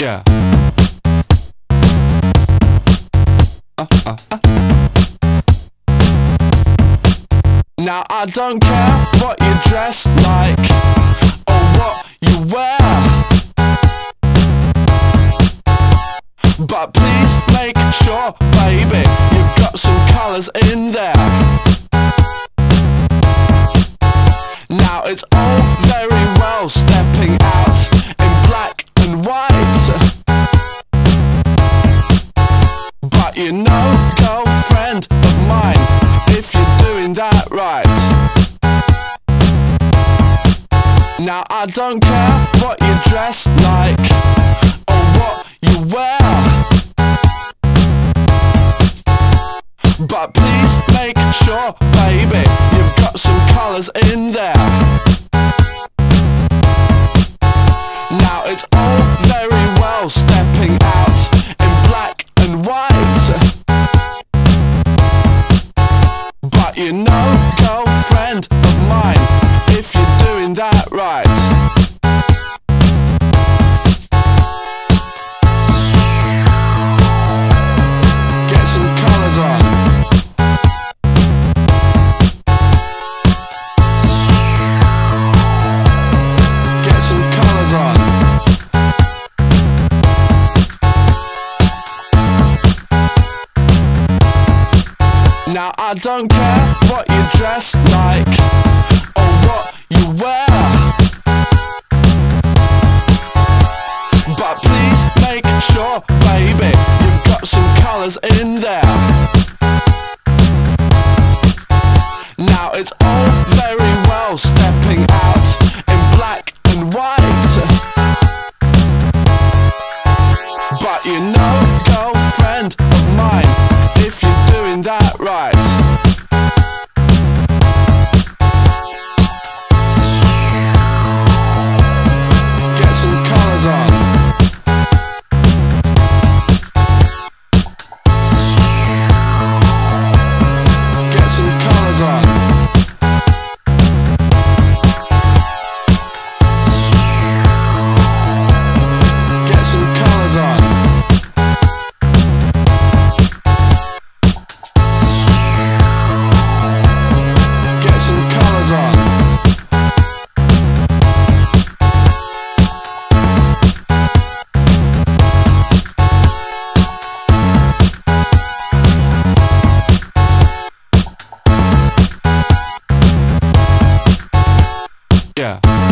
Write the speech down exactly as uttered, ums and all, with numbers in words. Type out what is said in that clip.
Yeah. Uh, uh, uh. Now I don't care what you dress like or what you wear, but please make sure, baby, you've got some colours in there. Now it's all very well stepping out in black and white, but you know, girlfriend of mine, if you're doing that right. Now I don't care what you dress like or what you wear, but please make sure, baby, you've got some colours in there. Now it's all very well stepping out in black and white, but you know, girlfriend of mine, if you're doing that right. Get some colours on. Get some colours on. Now I don't care what you dress like or what you wear, but please make sure, baby, you've got some colours in there. Now it's all very well stepping out in black and white, but you know, girlfriend of mine, if you're doing that right. Get some colours on. Get some colours on. Get some colours on. Get some colours on. Yeah.